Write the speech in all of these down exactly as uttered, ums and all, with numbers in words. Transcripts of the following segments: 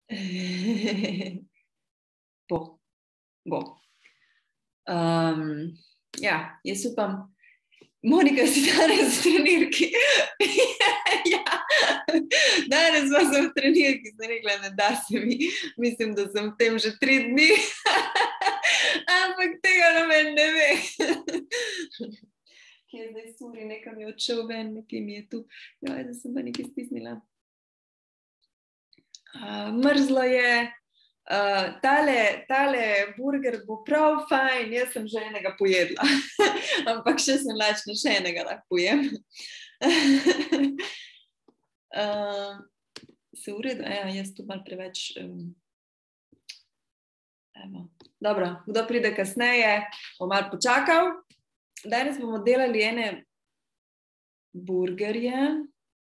Bo. Bo. Um, ja, jaz upam. Monika, si danes v trenirki. Ja, danes pa sem v trenirki, sem rekla, ne da se mi. Mislim, da sem v tem že tri dni. Ampak tega noben ne ve. Kje je zdaj Suri, nekam je odšel ven, nekaj mi je tu. Joj, da sem pa nekaj stisnila. Uh, mrzlo je. Uh, tale, tale burger bo prav fajn, jaz sem že enega pojedla, ampak še sem lačna, še enega lahko pojem. uh, se v redu, ja, jaz tu malo preveč... Um, evo. Dobro, kdo pride kasneje, bo malo počakal. Danes bomo delali ene burgerje.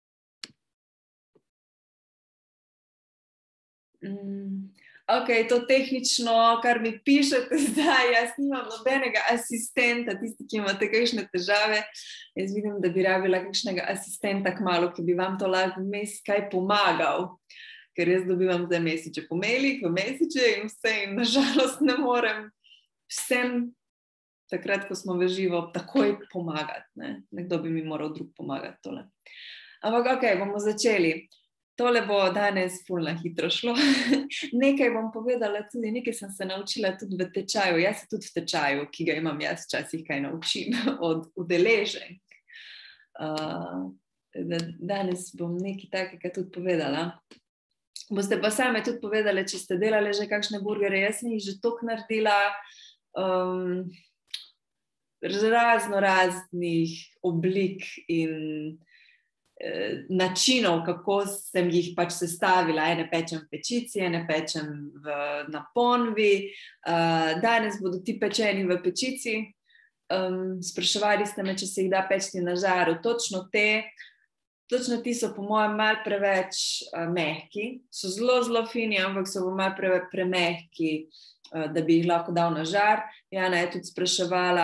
Mm. Ok, to tehnično, kar mi pišete zdaj, jaz nimam nobenega asistenta, tisti, ki imate kakšne težave, jaz vidim, da bi rabila kakšnega asistenta kmalu, ki bi vam to lahko vmes kaj pomagal, ker jaz dobivam zdaj mesiče po mailih, v mesiče in vse in nažalost ne morem vsem, takrat, ko smo v živo, takoj pomagati, ne? Nekdo bi mi moral drug pomagati tole. Ampak ok, bomo začeli. Tole bo danes ful na hitro šlo. Nekaj bom povedala tudi, nekaj sem se naučila tudi v tečaju. Jaz se tudi v tečaju, ki ga imam jaz včasih kaj naučim od udeleženk. Uh, danes bom nekaj takega tudi povedala. Boste pa same tudi povedali, če ste delali že kakšne burgere. Jaz sem jih že toliko naredila um, razno raznih oblik in načinov, kako sem jih pač sestavila. Ene pečem v pečici, ene pečem v, na ponvi. Uh, danes bodo ti pečeni v pečici. Um, spraševali ste me, če se jih da pečti na žaru. Točno te, točno ti so po mojem malo preveč uh, mehki. So zelo, zelo fini, ampak so malo preveč premehki, uh, da bi jih lahko dal na žar. Jana je tudi spraševala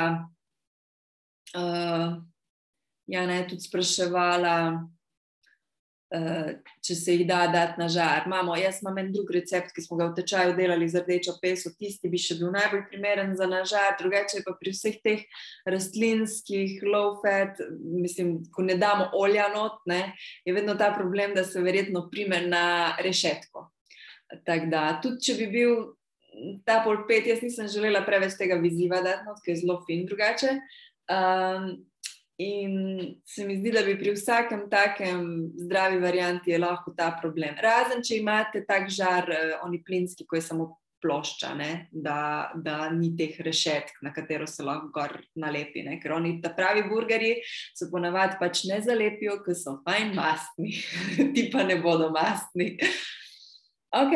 uh, Jana je tudi spraševala, uh, če se jih da dati na žar. Mamo, jaz imam en drug recept, ki smo ga v tečaju delali z rdečo peso, tisti bi še bil najbolj primeren za na žar, drugače pa pri vseh teh rastlinskih, low fat, mislim, ko ne damo olja not, ne, je vedno ta problem, da se verjetno prime na rešetko. Tako da, tudi če bi bil ta polpet, jaz nisem želela preveč tega viziva dati not, ki je zelo fin drugače. Um, In se mi zdi, da bi pri vsakem takem zdravi varianti je lahko ta problem. Razen, če imate tak žar, eh, oni plinski, ko je samo plošča, ne? Da, da ni teh rešetk, na katero se lahko gor nalepi, ne? Ker oni, ta pravi burgerji, se ponavadi pač ne zalepijo, ker so fajn mastni. Ti pa ne bodo mastni. Ok.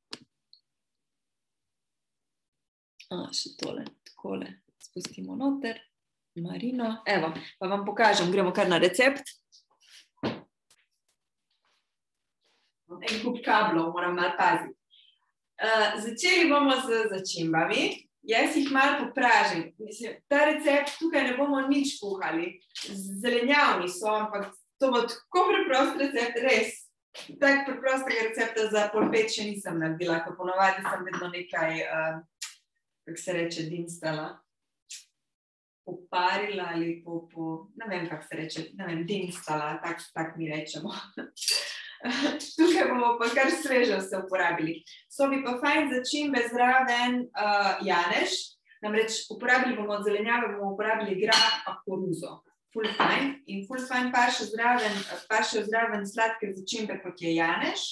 A, še tole, takole, spustimo noter. Marino, evo, pa vam pokažem, gremo kar na recept. En kup kablov, moram malo paziti. Uh, začeli bomo z začimbami. Jaz jih malo popražim. Mislim, ta recept tukaj ne bomo nič kuhali. Zelenjavni so, ampak to bo tako preprost recept, res. Tak preprostega recepta za polpet še nisem naredila, ko ponovadi sem vedno nekaj, uh, kako se reče, dinstala. Poparila ali po, po, ne vem, kako se reče, ne vem, dinstala, tak, tak mi rečemo. Tukaj bomo pa kar sveže se uporabili. So bi pa fajn začimbe zraven uh, janež, namreč uporabili bomo od zelenjave, bomo uporabili grah pa koruzo. Ful fajn. In ful fajn paše zraven, paše zraven sladke začimbe, kot je janež.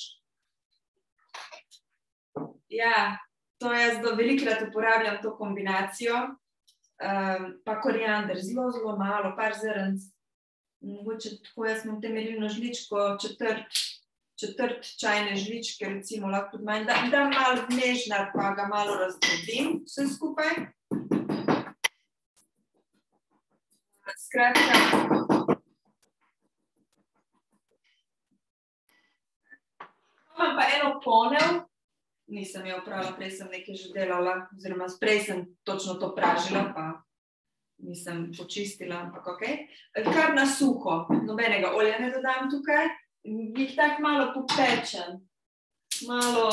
Ja, to jaz do velikrat uporabljam to kombinacijo. Um, pa koriander, zelo, zelo malo, par zrnc, mogoče tako jaz imam temeljino žličko, četrt, četrt čajne žličke, recimo lahko tudi manj, da, da malo nežnar, pa ga malo razdrobim vse skupaj. Skratka, imam pa eno ponev, nisem jo opravila, prej sem nekaj že delala, oziroma prej sem točno to pražila, pa nisem počistila, ampak ok. Kar na suho, nobenega olja ne dodam tukaj, jih tako malo popečem. malo,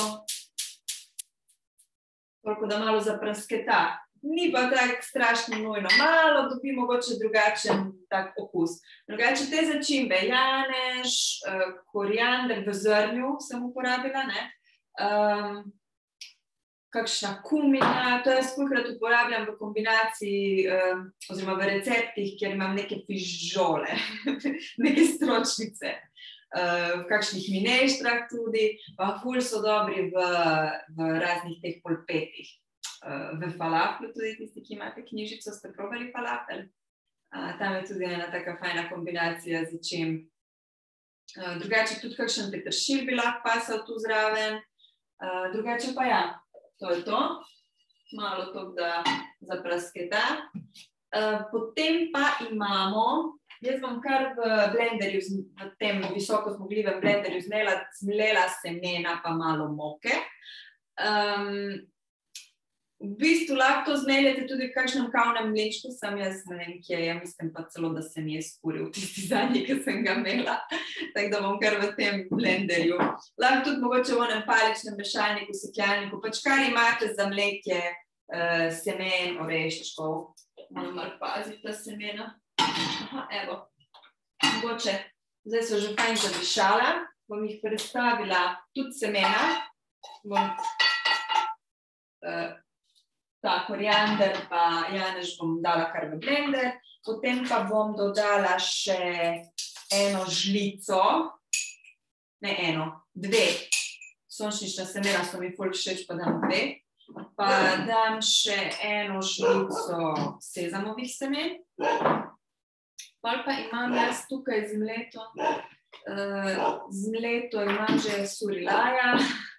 toliko da malo zaprasketa. Ni pa tako strašno nujno. Malo dobi mogoče drugačen tak okus. Drugače te začimbe, janež, koriander v zrnju sem uporabila, ne? Um, kakšna kumina, to jaz kolikrat uporabljam v kombinaciji, um, oziroma v receptih, kjer imam neke fižole, neke stročnice. Uh, v kakšnih mineštrah tudi, pa ful so dobri v, v raznih teh polpetih. Uh, v falaflu tudi, tisti, ki imate knjižico, ste probali falafel. Uh, tam je tudi ena taka fajna kombinacija z čim. Uh, drugače tudi kakšen peteršilj bi lahko pasal tu zraven. Uh, drugače pa ja, to je to. Malo to, da zaprasketa. Uh, potem pa imamo, jaz bom kar v blenderju, v tem visoko zmogljivem blenderju zmlela, zmlela semena pa malo moke. Um, V bistvu lahko to zmeljete tudi v kakšnem kavnem mlečku, sam jaz ne vem, kje je, mislim pa celo, da se mi je skuril tisti zadnji, ki sem ga imela, tako da bom kar v tem blenderju. Lahko tudi mogoče v onem paličnem mešalniku, sekljalniku, pač kar imate za mletje, uh, semen, oreščkov. Moram malo paziti ta semena. Aha, evo. Mogoče, zdaj so že fajn zadišala, bom jih predstavila tudi semena. Bom uh, ta koriander pa janež bom dala kar v blender, potem pa bom dodala še eno žlico, ne eno, dve, sončnična semena so mi ful všeč, pa dam dve, pa dam še eno žlico sezamovih semen, pol pa imam jaz tukaj zmleto, uh, zmleto imam že surilaja,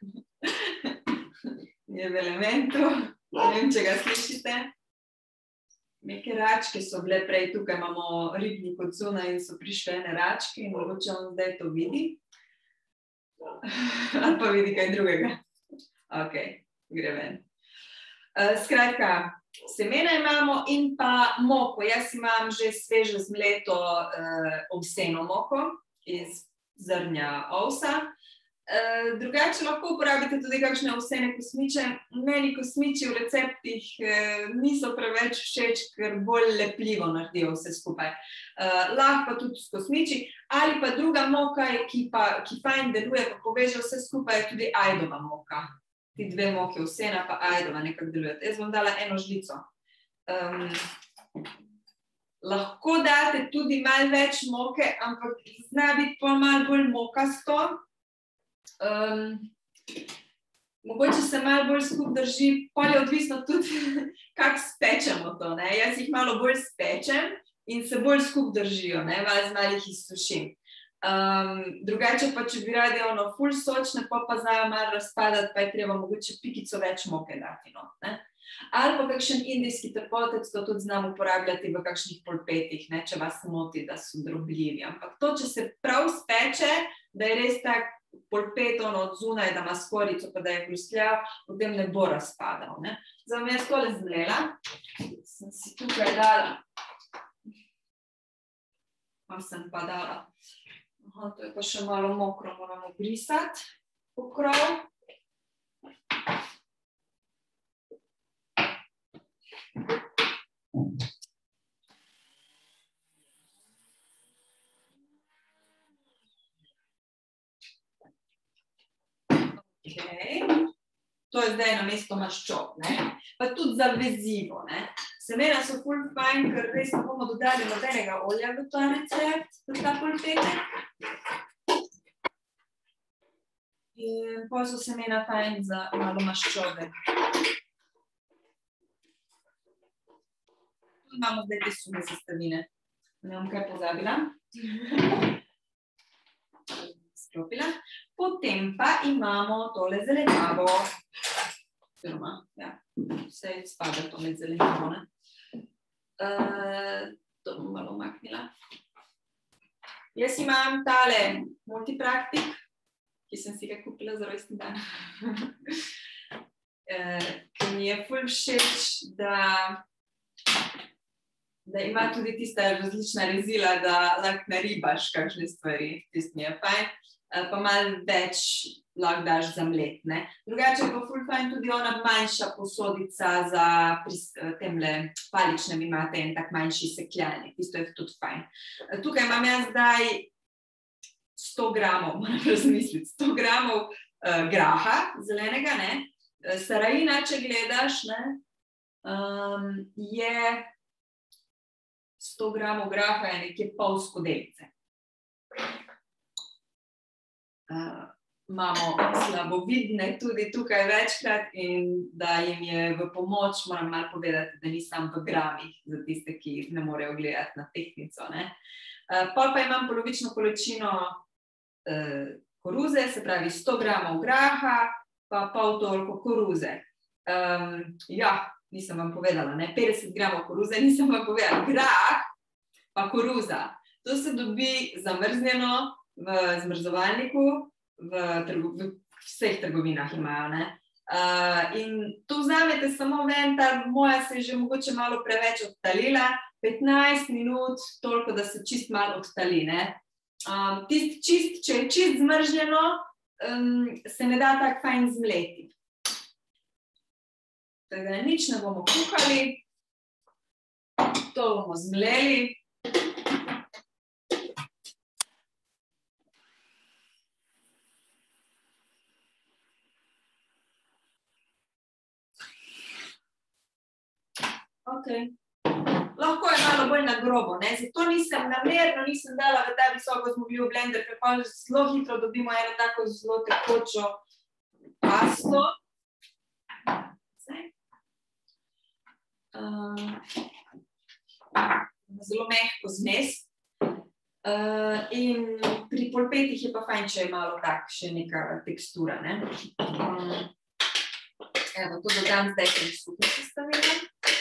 je v elementu. Ne vem, če ga slišite. Neke račke so bile prej, tukaj imamo ribnik od zunaj in so prišle ene račke in mogoče on zdaj to vidi. Ali pa vidi kaj drugega. Ok, gre ven. Uh, skratka, semena imamo in pa moko. Jaz imam že sveže zmleto uh, ovseno moko iz zrnja ovsa. Uh, drugače lahko uporabite tudi kakšne ovsene kosmiče. Meni kosmiči v receptih uh, niso preveč všeč, ker bolj lepljivo naredijo vse skupaj. Uh, lahko pa tudi s kosmiči, ali pa druga moka, ki, pa, ki fajn deluje, pa poveže vse skupaj, je tudi ajdova moka. Ti dve moke, ovsena pa ajdova nekako delujete. Jaz bom dala eno žlico. Um, lahko date tudi malo več moke, ampak zna biti pa malo bolj mokasto. Um, mogoče se malo bolj skup drži, pol je odvisno tudi, kako spečemo to, ne? Jaz jih malo bolj spečem in se bolj skup držijo, ne? Malo malo jih izsušim. Um, drugače pa, če bi radi ono ful sočne, pa pa znajo malo razpadati, pa je treba mogoče pikico več moke dati, no, ne? Ali pa kakšen indijski trpotec, to tudi znam uporabljati v kakšnih polpetih, ne? Če vas moti, da so drobljivi. Ampak to, če se prav speče, da je res tak polpet ono od zunaj, da ima skorico, pa da je hrustljav, potem ne bo razpadal, ne? Zdaj bom jaz tole zmlela, sem si tukaj dala, pa sem pa dala, aha, to je pa še malo mokro, moramo brisati pokrov. Okay. To je zdaj na mesto maščob, ne? Pa tudi za vezivo, ne? Semena so ful fajn, ker res ne bomo dodali nobenega olja v ta recept, v ta polpetek. In pa so semena fajn za malo maščobe. Tu imamo zdaj te suhe sestavine. Ne bom kaj pozabila. Sklopila. Potem pa imamo tole zelenjavo. Oziroma, ja, vse spada to med zelenjavo, ne. Uh, to bom malo umaknila. Jaz imam tale multipraktik, ki sem si ga kupila za rojstni dan. uh, ki mi je ful všeč, da da ima tudi tista različna rezila, da lahko naribaš kakšne stvari, tist mi je fajn. Pa malo več lahko daš za mlet. Ne? Drugače pa ful fajn tudi ona manjša posodica za temle palične, imate en tak manjši sekljalnik, tisto je tudi fajn. Tukaj imam jaz zdaj sto gramov, moram razmisliti, sto gramov uh, graha zelenega, ne? Sarajina, če gledaš, ne? Um, je sto gramov graha je nekje pol skodelice. Uh, imamo slabovidne tudi tukaj večkrat in da jim je v pomoč, moram malo povedati, da nisem v gramih za tiste, ki ne morejo gledati na tehtnico. Ne? Uh, pol pa imam polovično količino uh, koruze, se pravi sto gramov graha, pa pol toliko koruze. Um, ja, nisem vam povedala, ne? petdeset gramov koruze, nisem vam povedala. Grah pa koruza. To se dobi zamrznjeno v zmrzovalniku, v, trgo, v vseh trgovinah imajo. Ne? Uh, in to vzamete samo ven, ta moja se je že mogoče malo preveč odtalila, petnajst minut, toliko, da se čist malo odtali. Ne? Um, tist čist, če je čist zmržnjeno, um, se ne da tako fajn zmleti. Tako nič ne bomo kuhali, to bomo zmleli. Okay. Lahko je malo bolj na grobo, ne? Zato nisem namerno, nisem dala v ta visoko zmogljiv blender, ker pa zelo hitro dobimo eno tako zelo tekočo pasto. Uh, zelo mehko zmes. Uh, in pri polpetih je pa fajn, če je malo tak še neka tekstura. Ne? Um, evo, to dodam zdaj, ker je skupaj sestavila.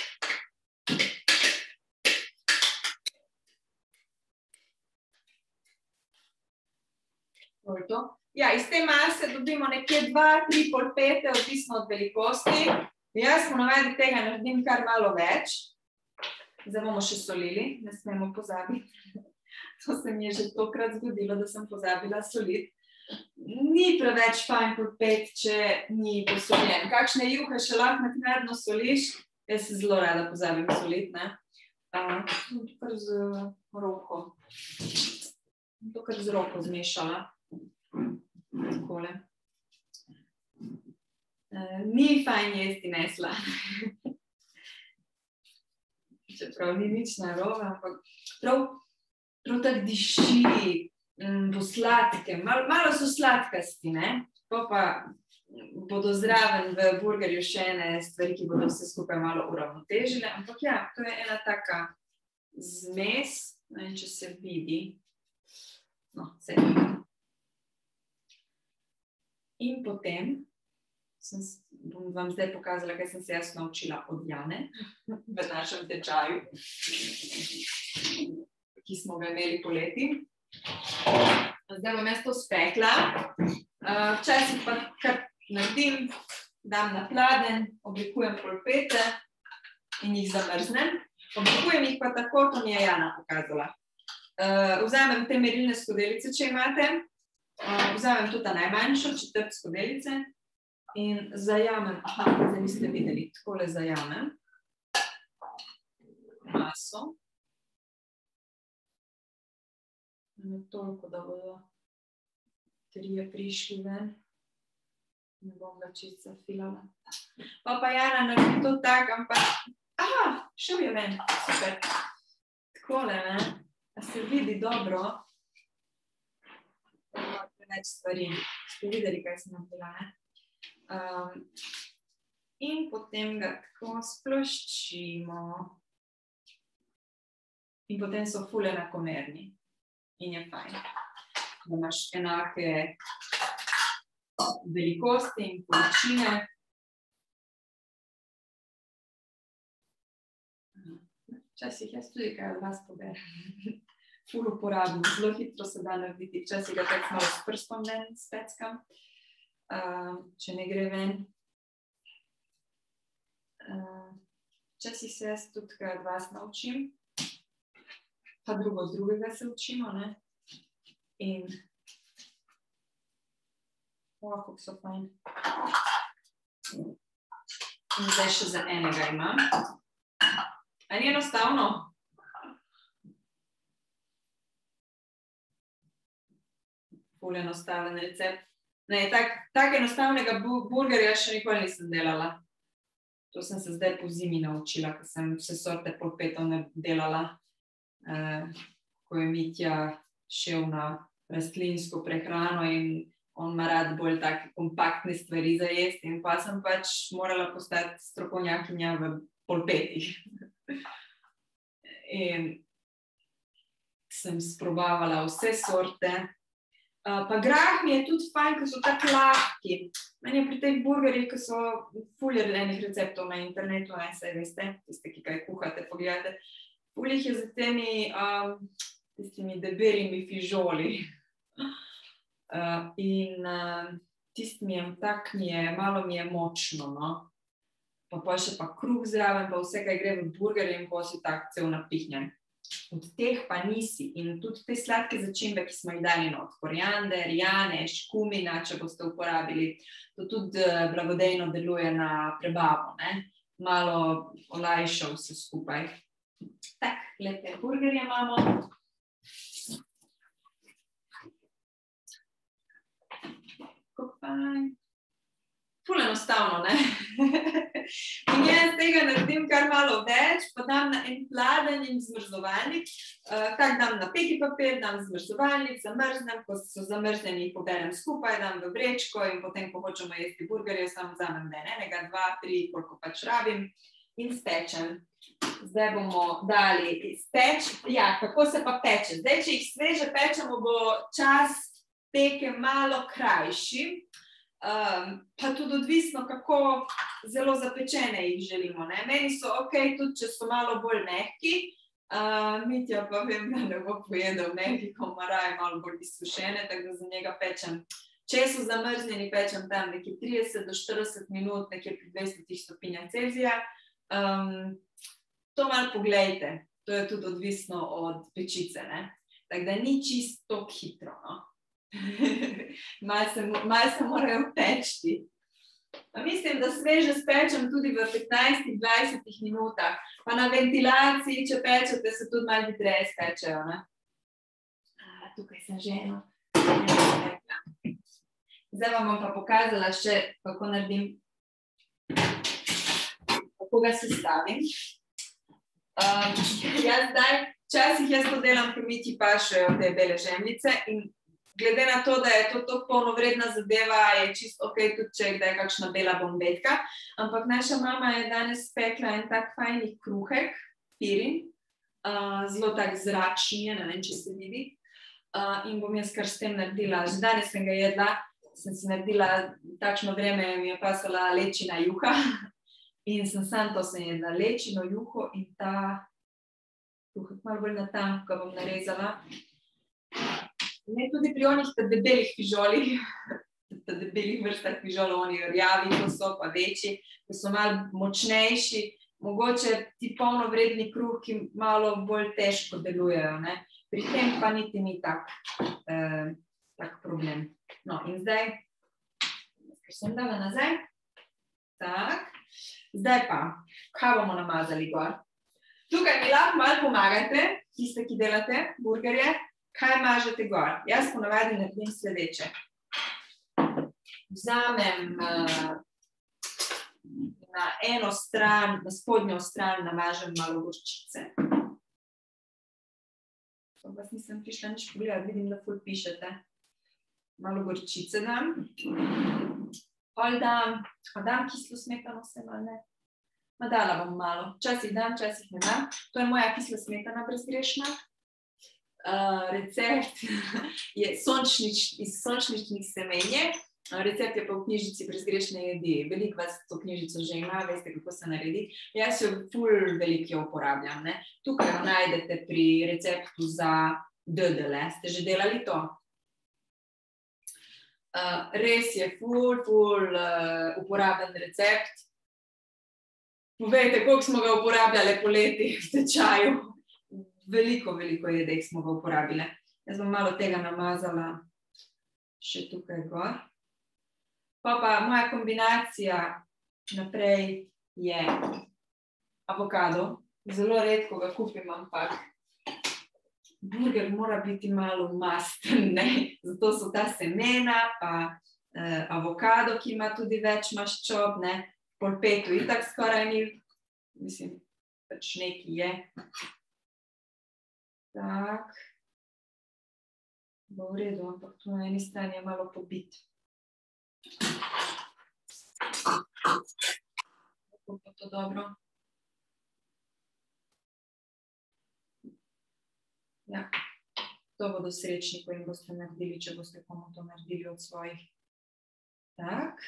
Ja, iz te mase dobimo nekje dva, tri polpete, odvisno od velikosti. Jaz ponavadi tega naredim kar malo več. Zdaj bomo še solili, ne smemo pozabiti. To se mi je že tokrat zgodilo, da sem pozabila soliti. Ni preveč fajn polpet, če ni posoljen. Kakšne juhe še lahko naknadno soliš, jaz se zelo rada pozabim soliti, ne? Uh, kar z roko. To kar z roko zmešala. Takole. Uh, ni fajn jesti neslane. Čeprav ni nič narobe, ampak prav, prav tako diši um, po sladkem. Mal, malo so sladkasti, ne? Pa pa bodo zraven v burgerju še ene stvari, ki bodo vse skupaj malo uravnotežile. Ampak ja, to je ena taka zmes, ne vem, če se vidi. No, se vidi. In potem sem, bom vam zdaj pokazala, kaj sem se jaz naučila od Jane v našem tečaju, ki smo ga imeli poleti. Zdaj bom jaz to spekla. Včasih pa kar naredim, dam na pladenj, oblikujem polpete in jih zamrznem. Oblikujem jih pa tako, to mi je Jana pokazala. Vzamem te merilne skodelice, če imate. Vzamem tudi ta najmanjšo, četrt skodelice in zajamem, aha, zdaj niste videli, takole zajamem maso. Toliko, da bodo trije prišli ven. Ne bom ga čisto zafilala. Pa pa Jana naredi to tak, ampak, aha, šel je ven, super. Takole, ne, da se vidi dobro. Več stvari. Ste videli, kaj sem naredila, ne? Um, in potem ga tako sploščimo. In potem so ful enakomerni. In je fajn. Da imaš enake velikosti in količine. Včasih jaz tudi kaj od vas poberem. Ful uporabno, zelo hitro se da narediti. Včasih ga tako malo s prstom ven speckam, uh, če ne gre ven. Uh, včasih se jaz tudi kaj od vas naučim, pa drugo z drugega se učimo, ne? In O, kako so fajn. In zdaj še za enega imam. A ni enostavno? Ful enostaven recept. Ne, tak, tak enostavnega burgerja še nikoli nisem delala. To sem se zdaj po zimi naučila, ko sem vse sorte polpetov delala. Eh, ko je Mitja šel na rastlinsko prehrano in on ima rad bolj take kompaktne stvari za jesti in pa sem pač morala postati strokovnjakinja v polpetih. In sem sprobavala vse sorte. Uh, pa grah mi je tudi fajn, ko so tako lahki. Meni je pri teh burgerjih, ko so ful je enih receptov na internetu, ne, saj veste, tiste, ki kaj kuhate, pogledate. Ful jih je za temi um, tistimi debelimi fižoli. Uh, in uh, tisti mi je, tak mi je, malo mi je močno, no. Pa pa še pa kruh zraven, pa vse, kaj gre v burgerje in pa si tak cel napihnjen. Od teh pa nisi. In tudi te sladke začimbe, ki smo jih dali not, koriander, janeš, kumina, če boste uporabili, to tudi blagodejno deluje na prebavo, ne. Malo olajša vse skupaj. Tak, lepe burgerje imamo. Kako fajn. Ful enostavno, ne? In jaz tega naredim kar malo več, pa dam na en pladenj in zmrzovalnik. Uh, tak dam na peki papir, dam zmrzovalnik, zamrznem, ko so zamrznjeni, jih poberem skupaj, dam v vrečko in potem, ko hočemo jesti burgerje, samo vzamem den enega, dva, tri, koliko pač rabim in spečem. Zdaj bomo dali speč. Ja, kako se pa peče? Zdaj, če jih sveže pečemo, bo čas peke malo krajši. Um, pa tudi odvisno, kako zelo zapečene jih želimo, ne? Meni so ok, tudi če so malo bolj mehki, uh, Mitja pa vem, da ne bo pojedel mehki, ko ima raje malo bolj izsušene, tako da za njega pečem. Če so zamrznjeni, pečem tam nekje trideset do štirideset minut, nekje pri dvestotih stopinjah Celzija. Um, to malo poglejte, to je tudi odvisno od pečice, ne? Tako da ni čisto hitro, no? Malo se, mal se morajo pečti. Pa mislim, da sveže spečem tudi v petnajstih do dvajsetih minutah. Pa na ventilaciji, če pečete, se tudi malo hitreje spečejo, ne? A, tukaj sem že eno. Zdaj vam bom pa pokazala še, kako naredim, kako ga sestavim. Um, jaz zdaj, včasih jaz to delam, ker mi ti pašejo te bele žemljice in glede na to, da je to tako polnovredna zadeva, je čisto ok, tudi če je kdaj kakšna bela bombetka. Ampak naša mama je danes spekla en tak fajni kruhek, pirin, uh, zelo tak zračni, ne vem, če se vidi. Uh, in bom jaz kar s tem naredila. Že danes sem ga jedla, sem si naredila, takšno vreme mi je pasala lečina juha. In sem sam to sem jedla, lečino juho in ta kruhek malo bolj na tanko ga bom narezala. Ne, tudi pri onih debelih fižolih, debelih vrstah fižolov, oni rjavi, ko so pa večji, ko so malo močnejši, mogoče ti polnovredni kruh, ki malo bolj težko delujejo, ne. Pri tem pa niti ni tak, eh, tak problem. No, in zdaj, kar sem dala nazaj, tak, zdaj pa, kaj bomo namazali gor? Tukaj mi lahko malo pomagate, tiste, ki delate burgerje, kaj mažete gor? Jaz ponavadi naredim sledeče. Vzamem uh, na eno stran, na spodnjo stran namažem malo gorčice. To vas nisem prišla nič pogledati, vidim, da ful pišete. Malo gorčice dam. Pol dam, pa dam kislo smetano, se malo ne. Ma dala bom malo. Včasih dam, včasih ne dam. To je moja kisla smetana brezgrešna. Uh, recept je sončnič, iz sončničnih semenje. Uh, recept je pa v knjižici Brezgrešne jedi. Veliko vas to knjižico že ima, veste, kako se naredi. Jaz jo ful veliko jo uporabljam, ne. Tukaj jo najdete pri receptu za dödele. Ste že delali to? Uh, res je ful, ful uh, uporaben recept. Povejte, koliko smo ga uporabljali poleti v tečaju. Veliko, veliko jedeh smo ga uporabile. Jaz bom malo tega namazala še tukaj gor. Pa pa moja kombinacija naprej je avokado. Zelo redko ga kupim, ampak burger mora biti malo masten, ne? Zato so ta semena, pa eh, avokado, ki ima tudi več maščob, ne? Polpetu itak skoraj ni, mislim, pač neki je. Tak. Bo v redu, ampak tu na eni strani je malo pobit. Kako pa to dobro? Ja, to bodo srečni, ko jim boste naredili, če boste komu to naredili od svojih. Tak.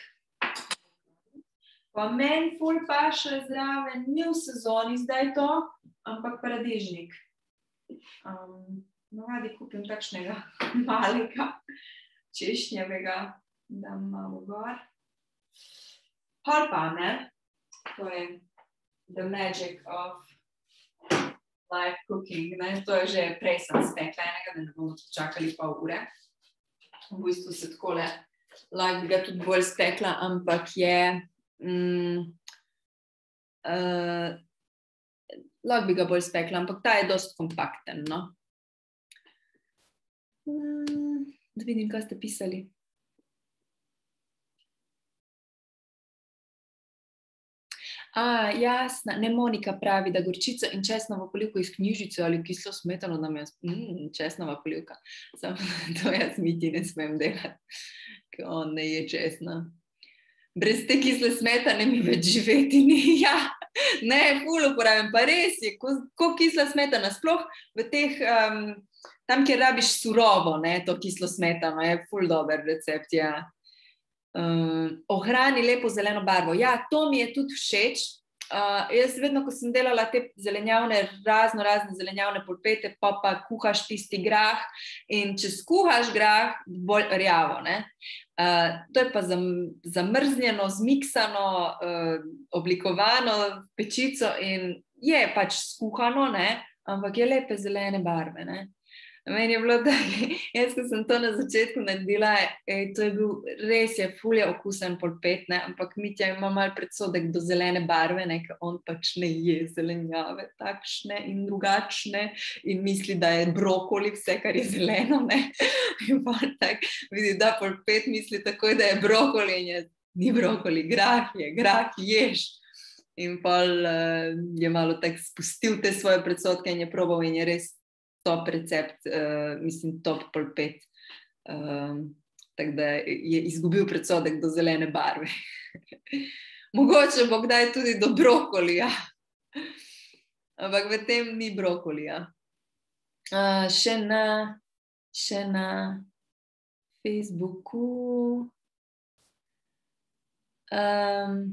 Pa meni ful paše zraven, ni v sezoni zdaj to, ampak paradižnik. Um, navadi kupim takšnega malega, češnjevega, dam malo gor. Pol pa, ne? To je the magic of live cooking, ne? To je že prej sem spekla enega, da ne bomo čakali pol ure. V bistvu se takole, lahko bi ga tudi bolj spekla, ampak je, mm, uh, lahko bi ga bolj spekla, ampak ta je dosti kompakten, no. Mm, da vidim, kaj ste pisali. A, jasna, ne, Monika pravi, da gorčico in česnovo polivko iz knjižice ali kislo smetano, da mi jaz, mm, česnova polivka, samo to jaz miti ne smem delati, ker on ne je česna. Brez te kisle smetane mi več živeti ni, ja, ne, ful uporabim, pa res je, ko, ko kisla smetana, sploh v teh, um, tam, kjer rabiš surovo, ne, to kislo smetano, je ful dober recept, ja. Uh, ohrani lepo zeleno barvo. Ja, to mi je tudi všeč. Uh, jaz vedno, ko sem delala te zelenjavne, razno razne zelenjavne polpete, pa pa kuhaš tisti grah in če skuhaš grah, bolj rjavo, ne. Uh, to je pa zamrznjeno, zmiksano, uh, oblikovano pečico in je pač skuhano, ne, ampak je lepe zelene barve, ne. Meni je bilo tako, jaz, ko sem to na začetku naredila, ej, to je bil, res je ful je okusen polpet, ne, ampak Mitja ima malo predsodek do zelene barve, ne, ker on pač ne je zelenjave takšne in drugačne in misli, da je brokoli vse, kar je zeleno, ne. In pa tak vidi, da polpet misli takoj, da je brokoli in je, ni brokoli, grah je, grah ješ. In pol uh, je malo tak spustil te svoje predsodke in je probal in je res top recept, uh, mislim, top polpet. Um, tako da je izgubil predsodek do zelene barve. Mogoče bo kdaj tudi do brokolija. Ampak v tem ni brokolija. Uh, še na, še na Facebooku. Um,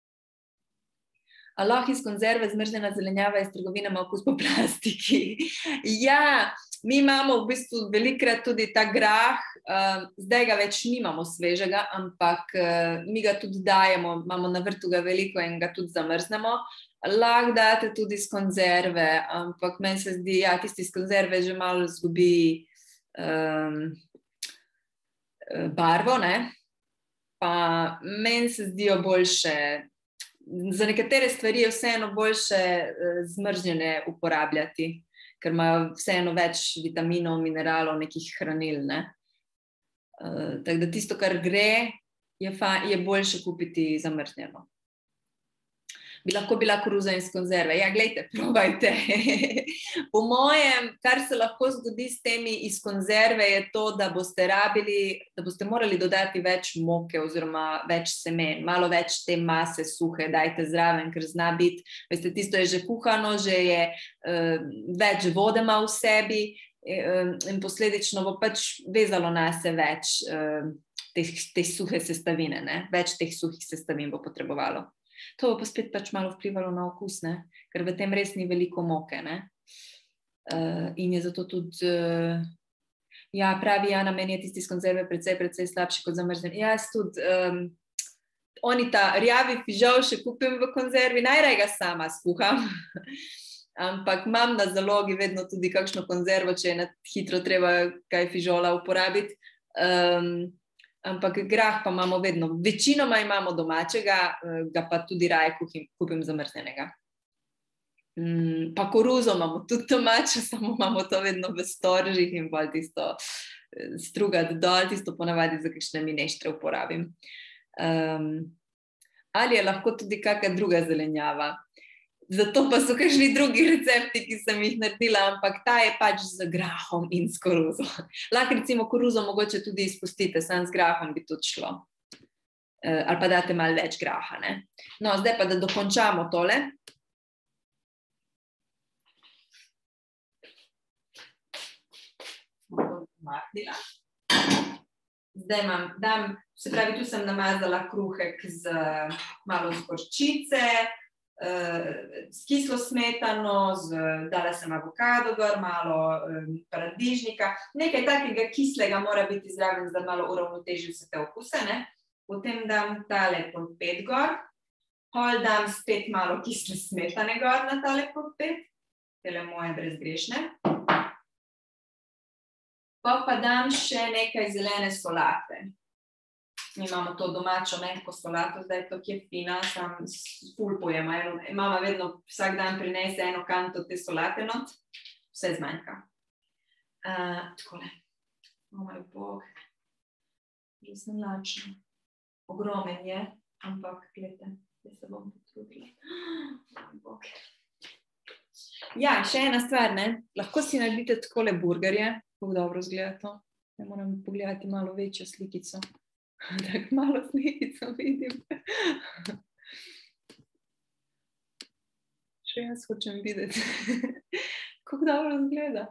A lahko iz konzerve zmrznjena zelenjava iz trgovine ima okus po plastiki. Ja, mi imamo v bistvu velikrat tudi ta grah, uh, zdaj ga več nimamo svežega, ampak uh, mi ga tudi dajemo, imamo na vrtu ga veliko in ga tudi zamrznemo. Lahko date tudi iz konzerve, ampak meni se zdi, ja, tisti iz konzerve že malo zgubi um, barvo, ne? Pa meni se zdijo boljše. Za nekatere stvari je vseeno boljše zmrznjene uporabljati, ker imajo vseeno več vitaminov, mineralov, nekih hranil, ne. Uh, tako da tisto, kar gre, je, fa, je boljše kupiti zamrznjeno. Bi lahko bila koruza iz konzerve. Ja, glejte, probajte. Po mojem, kar se lahko zgodi s temi iz konzerve, je to, da boste rabili, da boste morali dodati več moke oziroma več semen, malo več te mase suhe, dajte zraven, ker zna biti, veste, tisto je že kuhano, že je uh, več vode ima v sebi uh, in posledično bo pač vezalo na se več uh, te, te suhe sestavine, ne? Več teh suhih sestavin bo potrebovalo. To bo pa spet pač malo vplivalo na okus, ne? Ker v tem res ni veliko moke, ne? Uh, in je zato tudi, uh, ja, pravi Jana, meni je tisti iz konzerve precej, precej slabši kot zamrznjen. Jaz tudi, um, oni ta rjavi fižol še kupim v konzervi, najraje ga sama skuham, ampak imam na zalogi vedno tudi kakšno konzervo, če je na hitro treba kaj fižola uporabiti. Um, ampak grah pa imamo vedno. Večinoma imamo domačega, ga pa tudi raje kupim, kupim zamrznjenega. Mm, pa koruzo imamo tudi domače, samo imamo to vedno v storžih in bolj tisto strugati dol, tisto ponavadi za kakšne mineštre uporabim. Um, ali je lahko tudi kakšna druga zelenjava? Zato pa so kakšni drugi recepti, ki sem jih naredila, ampak ta je pač z grahom in s koruzo. Lahko recimo koruzo mogoče tudi izpustite, samo z grahom bi tudi šlo. Uh, ali pa date malo več graha, ne? No, zdaj pa, da dokončamo tole. Maknila. Zdaj imam, dam, se pravi, tu sem namazala kruhek z malo zgorčice, s kislo smetano, z, dala sem avokado gor, malo paradižnika, nekaj takega kislega mora biti zraven, da malo uravnoteži vse te okuse, ne? Potem dam tale polpet gor, pol dam spet malo kisle smetane gor na tale polpet, tele moje brezgrešne. Pa pa dam še nekaj zelene solate. Mi imamo to domačo mehko solato, zdaj to, ki je fina, sam ful pojema. Mama vedno vsak dan prinese eno kanto te solate not, vse zmanjka. Uh, takole. O moj bog. Že sem lačna. Ogromen je, ampak gledajte, da se bom potrudila. O moj bog. Ja, še ena stvar, ne? Lahko si naredite takole burgerje. Kako dobro izgleda to. Ja, moram pogledati malo večjo slikico. Tako malo slikico vidim. Še jaz hočem videti. Kako dobro izgleda.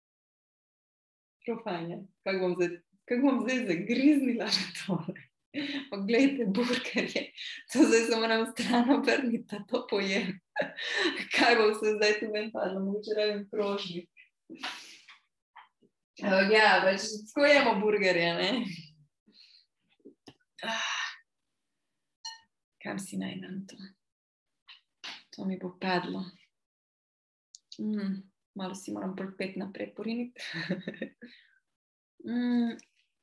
Prav fajn je. Kako bom zdaj, kako bom zdaj zagriznila že tole. Poglejte, burgerje. To zdaj se moram stran obrniti, da to pojem. Kaj bo se zdaj tu ven padlo? Mogoče rabim krožnik. Uh, ja, pač tako jemo burgerje, ne? Ah, kam si naj dam to? To mi bo padlo. Mm, malo si moram polpet naprej poriniti. mm.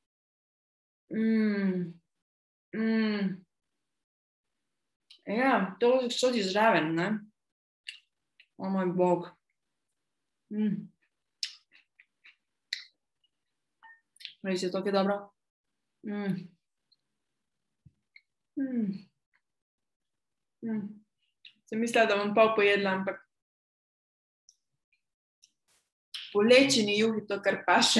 Mm. Mm. Ja, to što ti zraven, ne? O moj bog. Mm. Res je toliko dobro. Mm. Mm. Mm. Sem mislila, da bom pol pojedla, ampak polečeni juhi to kar paše.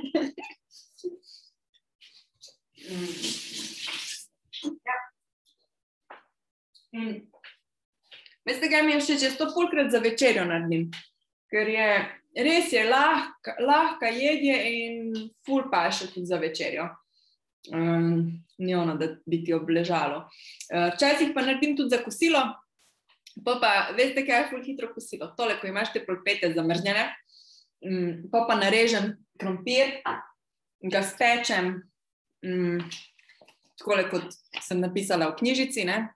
mm. Ja. Mm. Veste, kaj mi je všeč, jaz to polkrat za večerjo naredim, ker je res je lahka, lahka jedje in ful paše tudi za večerjo. Um, ni ono, da bi ti obležalo. Uh, včasih pa naredim tudi za kosilo, pa pa, veste, kaj je ful hitro kosilo? Tole, ko imaš te polpete zamrznjene, um, pa pa narežem krompir, ga spečem, um, takole, kot sem napisala v knjižici, ne?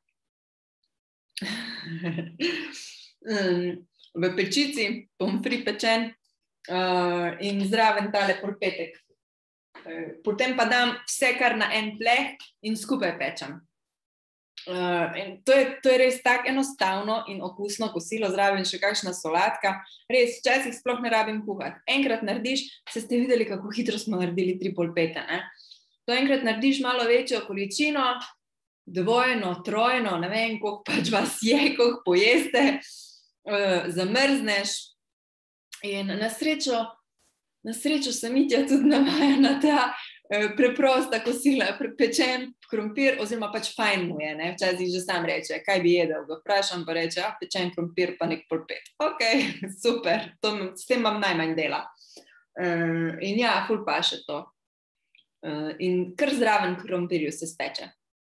um, v pečici, pomfri pečen uh, in zraven tale polpetek. Uh, potem pa dam vse kar na en pleh in skupaj pečem. Uh, in to, je, to je res tako enostavno in okusno kosilo, zraven še kakšna solatka. Res, včasih sploh ne rabim kuhati. Enkrat narediš, se ste videli, kako hitro smo naredili tri polpete, ne? To enkrat narediš malo večjo količino, dvojno, trojno, ne vem, koliko pač vas je, koliko pojeste, Uh, zamrzneš in na srečo, na srečo se Mitja tudi navaja na ta uh, preprosta kosila, pečen krompir, oziroma pač fajn mu je, ne? Včasih že sam reče, kaj bi jedel, ga vprašam pa reče, ah, pečen krompir pa nek polpet. Ok, super, to, s tem imam najmanj dela. Uh, in ja, ful paše to. Uh, in kar zraven krompirju se speče.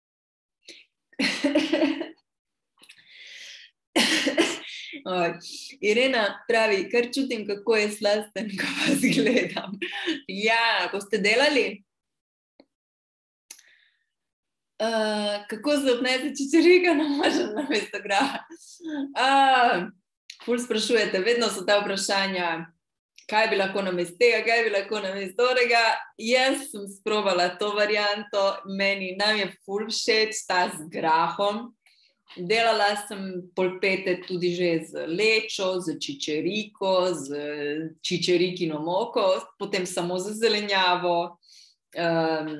Oj, Irena pravi, kar čutim, kako je slasten, ko vas gledam. Ja, boste delali? Uh, kako se obnese čičerika namožen na mesto graha? Uh, ful sprašujete, vedno so ta vprašanja kaj bi lahko namesto tega, kaj bi lahko namesto tega. Jaz sem sprobala to varianto, meni nam je ful všeč ta z grahom. Delala sem polpete tudi že z lečo, z čičeriko, z čičerikino moko, potem samo z zelenjavo. Um,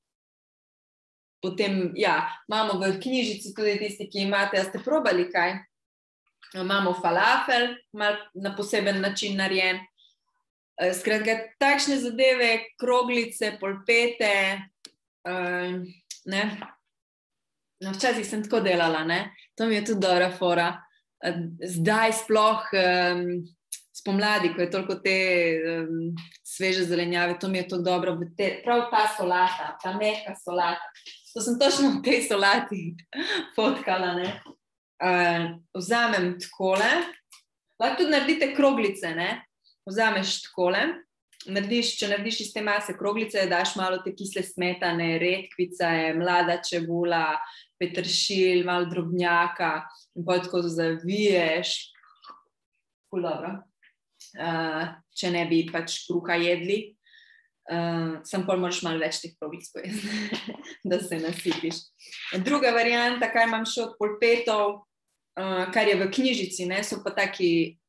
potem, ja, imamo v knjižici tudi tisti, ki imate, a ste probali kaj? Imamo falafel, mal na poseben način narejen. Skratka, takšne zadeve, kroglice, polpete, uh, ne. No, včasih sem tako delala, ne. To mi je tudi dobra fora. Zdaj sploh um, spomladi, ko je toliko te um, sveže zelenjave, to mi je tako dobro. Te, prav ta solata, ta mehka solata. To sem točno v tej solati fotkala, ne. Uh, vzamem takole, lahko tudi naredite kroglice, ne. Vzameš takole, narediš, če narediš iz te mase kroglice, daš malo te kisle smetane, redkvica, mlada čebula, peteršilj, malo drobnjaka in potem tako zaviješ. Ful dobro. Uh, če ne bi pač kruha jedli, uh, sam pol moraš malo več teh kroglic pojesti, da se nasipiš. Druga varianta, kaj imam še od polpetov, uh, kar je v knjižici, ne, so pa taki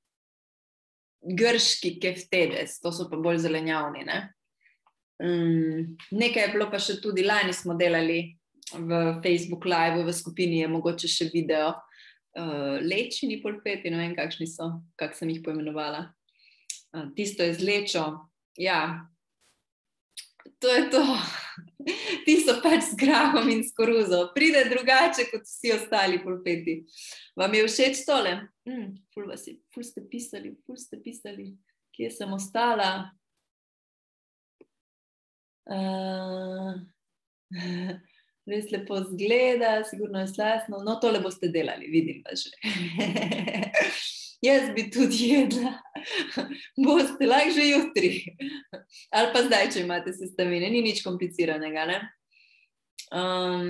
grški keftedes, to so pa bolj zelenjavni, ne. Um, nekaj je bilo pa še tudi, lani smo delali v Facebook live, v skupini je mogoče še video, uh, lečini polpeti, ne vem, kakšni so, kak sem jih poimenovala. Uh, tisto je z lečo, ja, to je to. Tisto pač z grahom in s koruzo. Pride drugače kot vsi ostali polpeti. Vam je všeč tole? Mm, ful, vas je, ful ste pisali, ful ste pisali. Kje sem ostala? Uh, res lepo zgleda, sigurno je slasno. No, tole boste delali, vidim pa že. Jaz bi tudi jedla. Boste lahko že jutri. Ali pa zdaj, če imate sestavine. Ni nič kompliciranega, ne? Um,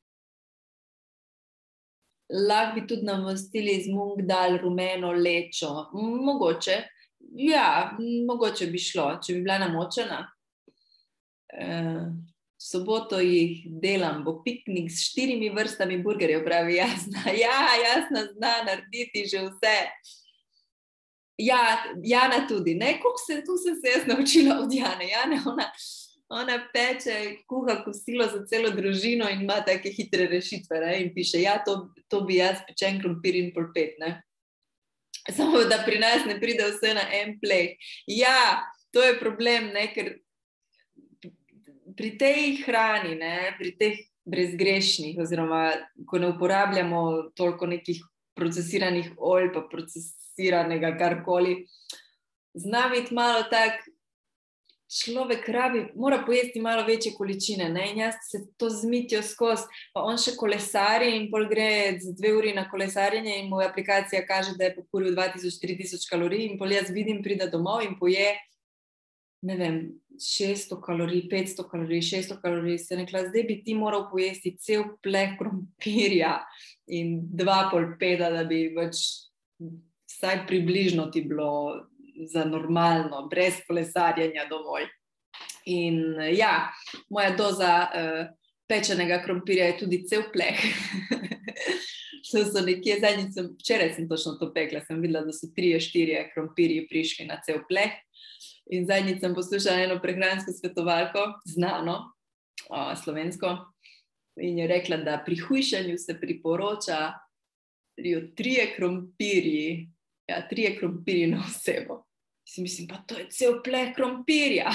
lahko bi tudi namastili z mung dal rumeno lečo. Mogoče. Ja, mogoče bi šlo, če bi bila namočena. Uh, v soboto jih delam, bo piknik s štirimi vrstami burgerjev, pravi Jasna. Ja, Jasna zna narediti že vse. Ja, Jana tudi, ne, kako se, kako sem se jaz naučila od Jane. Jane, ona, ona peče, kuha kosilo za celo družino in ima take hitre rešitve, ne, in piše, ja, to, to bi jaz pečen krompir in polpet, ne. Samo, da pri nas ne pride vse na en pleh. Ja, to je problem, ne, ker pri tej hrani, ne, pri teh brezgrešnih, oziroma, ko ne uporabljamo toliko nekih procesiranih olj, pa procesiranega karkoli, zna biti malo tak, človek rabi, mora pojesti malo večje količine, ne, in jaz se to zmitijo skozi, pa on še kolesari in pol gre z dve uri na kolesarjenje in mu aplikacija kaže, da je pokuril dva tisoč, tri tisoč kalorij in pol jaz vidim, pride domov in poje, ne vem, šeststo kalorij, petsto kalorij, šeststo kalorij, se nekla, zdaj bi ti moral pojesti cel pleh krompirja in dva polpeta, da bi več vsaj približno ti bilo za normalno, brez kolesarjenja dovolj. In ja, moja doza uh, pečenega krompirja je tudi cel pleh. To so nekje, zadnjič sem, včeraj sem točno to pekla, sem videla, da so trije, štirje krompirji prišli na cel pleh. In zadnjič sem poslušala eno prehransko svetovalko, znano, o, slovensko, in je rekla, da pri hujšanju se priporoča trije krompirji, ja, trije krompirji na osebo. Si mislim, pa to je cel pleh krompirja.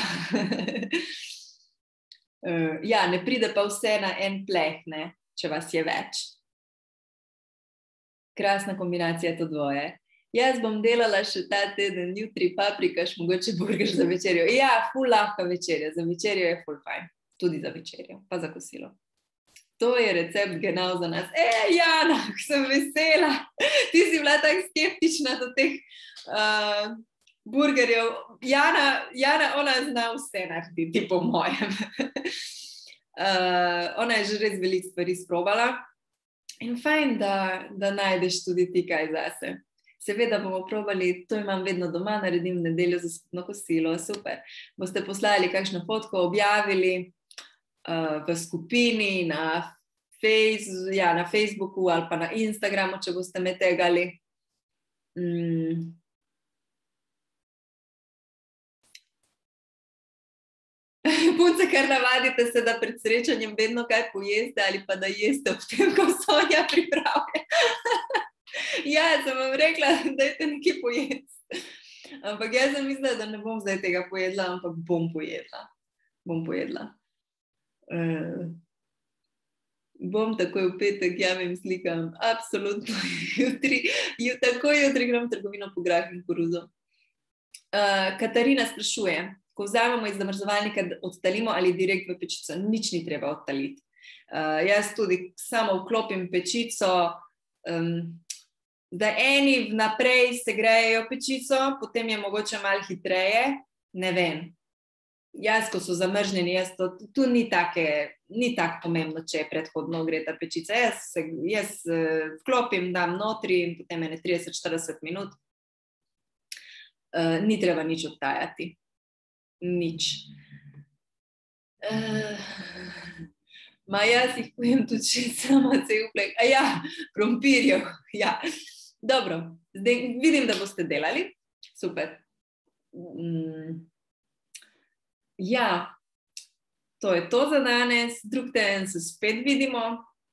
uh, ja, ne pride pa vse na en pleh, ne, če vas je več. Krasna kombinacija to dvoje. Jaz bom delala še ta teden, jutri paprikaš, mogoče burgers za večerjo. Ja, ful lahka večerja, za večerjo je ful fajn. Tudi za večerjo, pa za kosilo. To je recept genau za nas. E, Jana, sem vesela. Ti si bila tako skeptična do teh uh, burgerjev. Jana, Jana, ona zna vse narediti, po mojem. uh, ona je že res veliko stvari sprobala. In fajn, da, da najdeš tudi ti kaj zase. Seveda bomo probali, to imam vedno doma, naredim nedeljo za skupno kosilo, super. Boste poslali kakšno fotko, objavili uh, v skupini, na, face, ja, na Facebooku ali pa na Instagramu, če boste me tegali. Mm. Punce, kar navadite se, da pred srečanjem vedno kaj pojeste ali pa da jeste ob tem, ko Sonja pripravlja. Ja, sem vam rekla, dajte nekaj pojesti. Ampak jaz sem mislila, da ne bom zdaj tega pojedla, ampak bom pojedla. Bom pojedla. Uh, bom takoj v petek, javim slikam, absolutno jutri, jutri, takoj jutri grem v trgovino po grah in koruzo. Uh, Katarina sprašuje, ko vzamemo iz zamrzovalnika, odtalimo ali direkt v pečico, nič ni treba odtaliti. Uh, jaz tudi samo vklopim pečico, um, da eni vnaprej se grejejo pečico, potem je mogoče malo hitreje, ne vem. Jaz, ko so zamrznjeni, jaz to, tu ni take, ni tako pomembno, če je predhodno greta pečica. Jaz, se, jaz uh, vklopim, dam notri in potem ene trideset do štirideset minut. Uh, ni treba nič odtajati. Nič. Uh, ma jaz jih pojem tudi še sama cel plek. A ja, krompirjev, ja. Dobro, zdaj vidim, da boste delali. Super. Mm. Ja, to je to za danes. Drug teden se spet vidimo.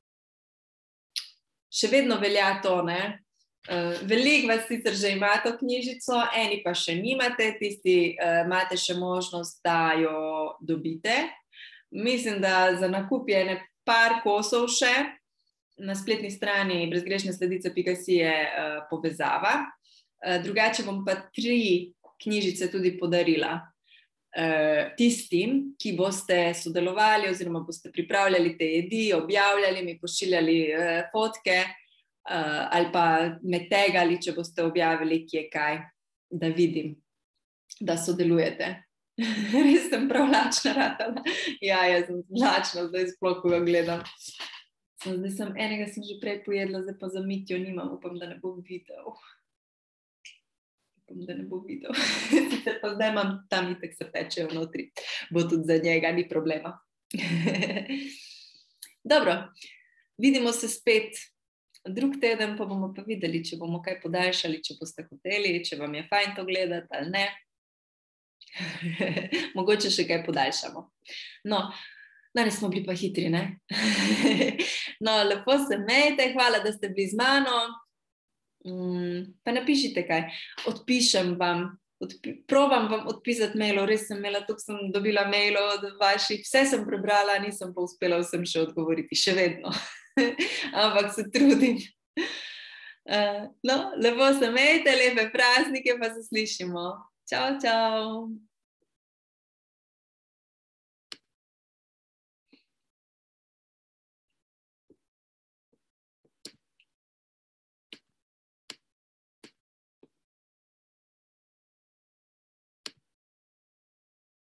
Še vedno velja to, ne? Uh, veliko vas sicer že imate knjižico, eni pa še nimate, tisti uh, imate še možnost, da jo dobite. Mislim, da za nakup je ne par kosov še. Na spletni strani brezgrešne sladice pika si je uh, povezava. Uh, drugače bom pa tri knjižice tudi podarila uh, tistim, ki boste sodelovali oziroma boste pripravljali te jedi, objavljali, mi pošiljali uh, fotke. Uh, ali pa me tegali, če boste objavili kje kaj, da vidim, da sodelujete. Res sem prav lačna ratala. Ja, jaz sem lačna, zdaj sploh, ko ga gledam. Sem, zdaj sem, enega sem že prej pojedla, zdaj pa za Mitjo nimam, upam, da ne bom videl. Upam, da ne bom videl. Sicer pa zdaj imam tam itek se pečejo notri. Bo tudi za njega, ni problema. Dobro, vidimo se spet drug teden, pa bomo pa videli, če bomo kaj podaljšali, če boste hoteli, če vam je fajn to gledati ali ne. Mogoče še kaj podaljšamo. No, danes smo bili pa hitri, ne? No, lepo se imejte, hvala, da ste bili z mano. Mm, pa napišite kaj. Odpišem vam, odpi, probam vam odpisati mailov, res sem imela, tukaj sem dobila mailov od vaših, vse sem prebrala, nisem pa uspela vsem še odgovoriti, še vedno. Ampak se trudim. Uh, no, lepo se imejte, lepe praznike, pa se slišimo. Čau, čau.